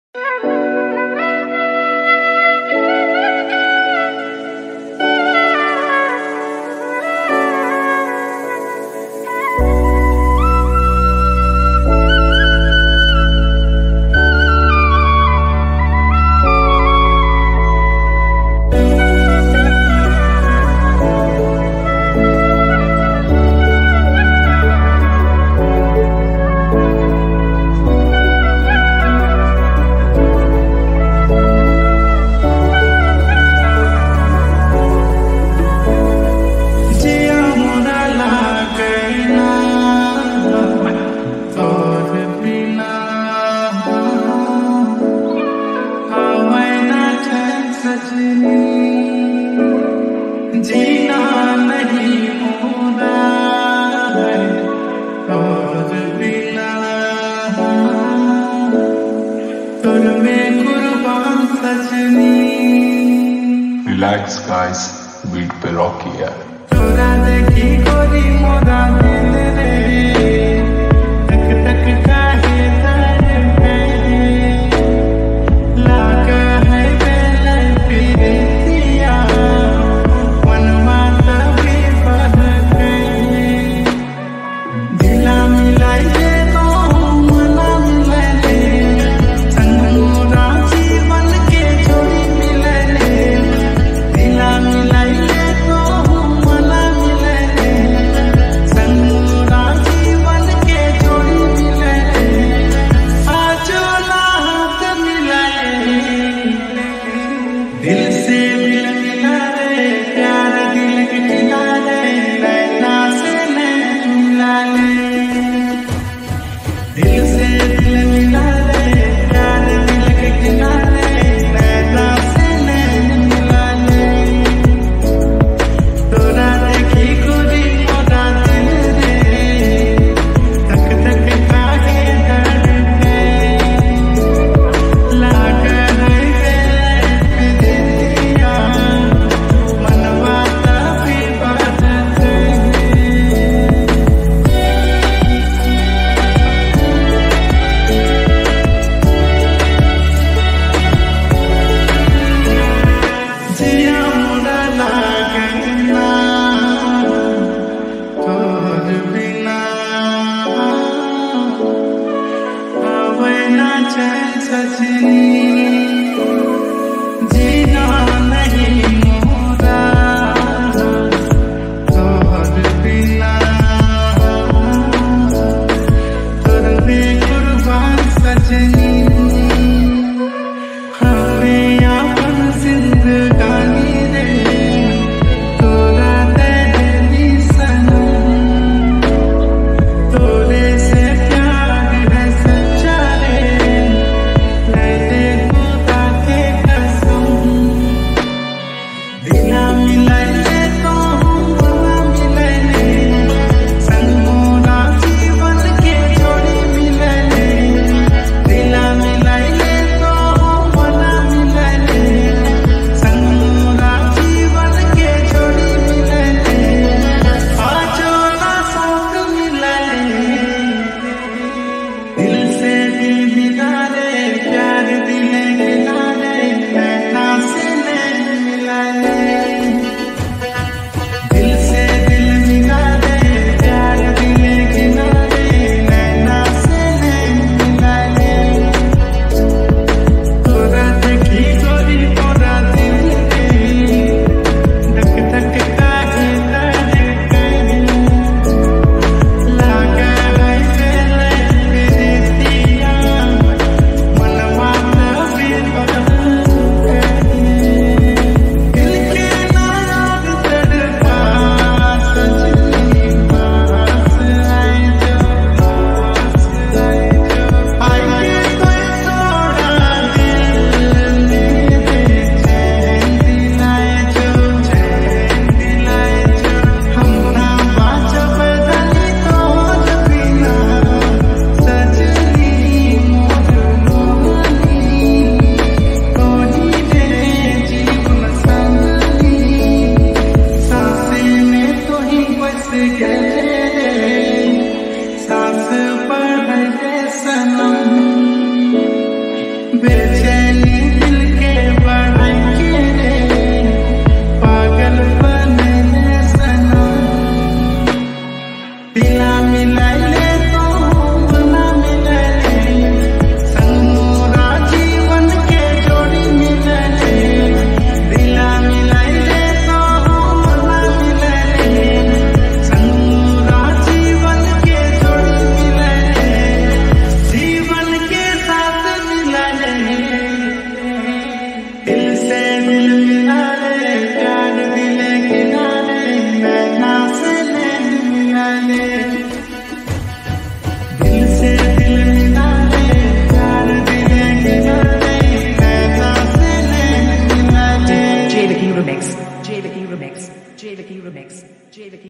Relax guys, beat पे रॉकी है। तोरा देखी गोरी मोरा दिल रे, तक तक काहे तड़पे, लागा है दिल पीरिया, मनवा तभी बहके, दिला मिलाई दे तो मना मिले ले, संगोरा जीवन के जोड़ी मिले ले, दिला मिलाई ले तो मना मिले ले, संगोरा जीवन के जोड़ी मिले ले, आजो हाथ मिलाए ले, दिल से दिल मिला रे, प्यार दिल के खिला रे, नैना से नैन मिला ले, दिल से दिल मिला रे, प्यार दिल के खिला रे, नैना से नैन मिला ले, तोरा देखी गोरी मोरा दिल रे, तक तक काहे तड़पे, लागा है दिल पीरिया, मनवा तभी बहके। जिया मोरा लागे ना तोर बिना, आवे ना चैन सजनी।